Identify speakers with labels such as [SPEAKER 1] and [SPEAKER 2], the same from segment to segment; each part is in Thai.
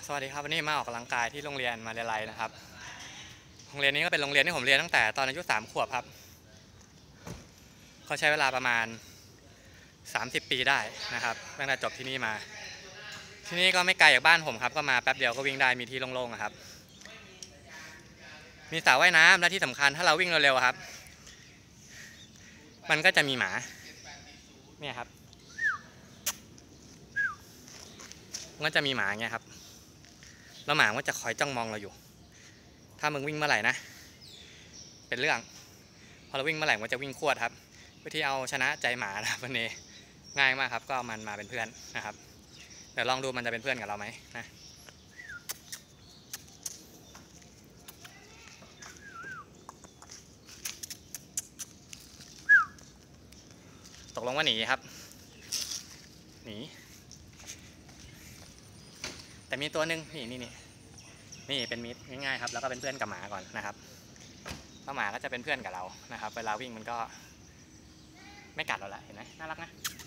[SPEAKER 1] สวัสดีครับวันนี้มาออกกำลังกายที่โรงเรียนมาเลไลนะครับโรงเรียนนี้ก็เป็นโรงเรียนที่ผมเรียนตั้งแต่ตอนอายุ3 ขวบครับเขาใช้เวลาประมาณ30 ปีได้นะครับตั้งแต่จบที่นี่มาที่นี่ก็ไม่ไกลจากบ้านผมครับก็มาแป๊บเดียวก็วิ่งได้มีที่โล่งๆครับมีสระว่ายน้ำและที่สำคัญถ้าเราวิ่งเร็วๆครับมันก็จะมีหมาเนี่ยครับมันก็จะมีหมาเงี้ยครับแล้วหมาก็จะคอยจ้องมองเราอยู่ถ้ามึงวิ่งเมื่อไหร่นะเป็นเรื่องพอเราวิ่งเมื่อไหร่มันจะวิ่งขวดครับวิธีเอาชนะใจหมานะครับวันนี้ง่ายมากครับก็มันมาเป็นเพื่อนนะครับเดี๋ยวลองดูมันจะเป็นเพื่อนกับเราไหมนะตกลงว่าหนีครับหนีแต่มีตัวหนึ่งนี่เป็นมิตรง่ายๆครับแล้วก็เป็นเพื่อนกับหมาก่อนนะครับแล้วหมาก็จะเป็นเพื่อนกับเรานะครับเวลาวิ่งมันก็ไม่กัดเราละเห็นไหมน่ารักนะ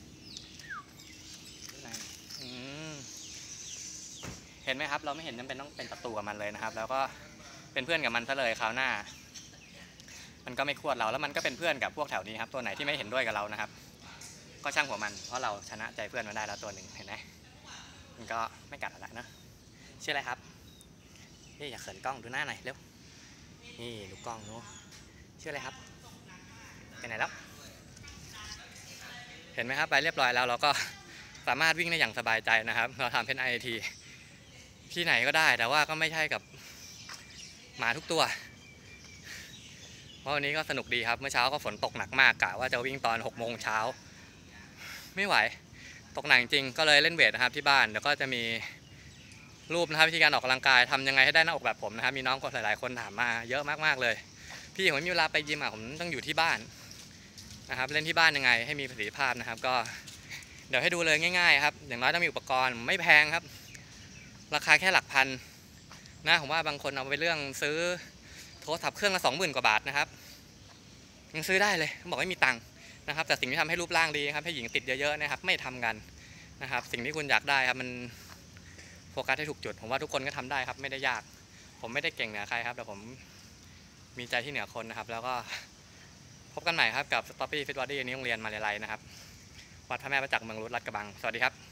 [SPEAKER 1] เห็นไหมครับเราไม่เห็นจำเป็นต้องเป็นศัตรูกับมันเลยนะครับแล้วก็เป็นเพื่อนกับมันซะเลยคราวหน้ามันก็ไม่ควรเราแล้วมันก็เป็นเพื่อนกับพวกแถวนี้ครับตัวไหนที่ไม่เห็นด้วยกับเรานะครับก็ช่างหัวมันเพราะเราชนะใจเพื่อนมันได้แล้วตัวหนึ่งเห็นไหมมันก็ไม่กัดเราละนะชื่ออะไรครับนี่อย่าเขินกล้องดูหน้าหน่อยเร็วนี่ดูกล้องนู้ชื่ออะไรครับไปไหนแล้วเห็นไหมครับไปเรียบร้อยแล้วเราก็สามารถวิ่งได้อย่างสบายใจนะครับเราทำเป็น IAT ที่ไหนก็ได้แต่ว่าก็ไม่ใช่กับหมาทุกตัวเพราะวันนี้ก็สนุกดีครับเมื่อเช้าก็ฝนตกหนักมากกะว่าจะวิ่งตอน6 โมงเช้าไม่ไหวตกหนักจริงก็เลยเล่นเวทนะครับที่บ้านเดี๋ยวก็จะมีรูปนะครับวิธีการออกกำลังกายทำยังไงให้ได้หน้าอกแบบผมนะครับมีน้องคนหลายๆคนถามมาเยอะมากๆเลยพี่ผมไม่มีเวลาไปยิมผมต้องอยู่ที่บ้านนะครับเล่นที่บ้านยังไงให้มีประสิทธิภาพนะครับก็เดี๋ยวให้ดูเลยง่ายๆครับอย่างน้อยต้องมีอุปกรณ์ไม่แพงครับราคาแค่หลักพันนะผมว่าบางคนเอาไปเรื่องซื้อโทรศัพท์เครื่องละ20,000 กว่าบาทนะครับยังซื้อได้เลยบอกไม่มีตังค์นะครับแต่สิ่งที่ทำให้รูปร่างดีครับให้หญิงติดเยอะๆนะครับไม่ทำกันนะครับสิ่งที่คุณอยากได้ครับมันโฟกัสให้ถูกจุดผมว่าทุกคนก็ทำได้ครับไม่ได้ยากผมไม่ได้เก่งเหนือใครครับแต่ผมมีใจที่เหนือคนนะครับแล้วก็พบกันใหม่ครับกับ Stoppy Fit Body นี้โรงเรียนมาเลไลนะครับวัดพระแม่ประจักษ์เมืองรุดลาดกระบังสวัสดีครับ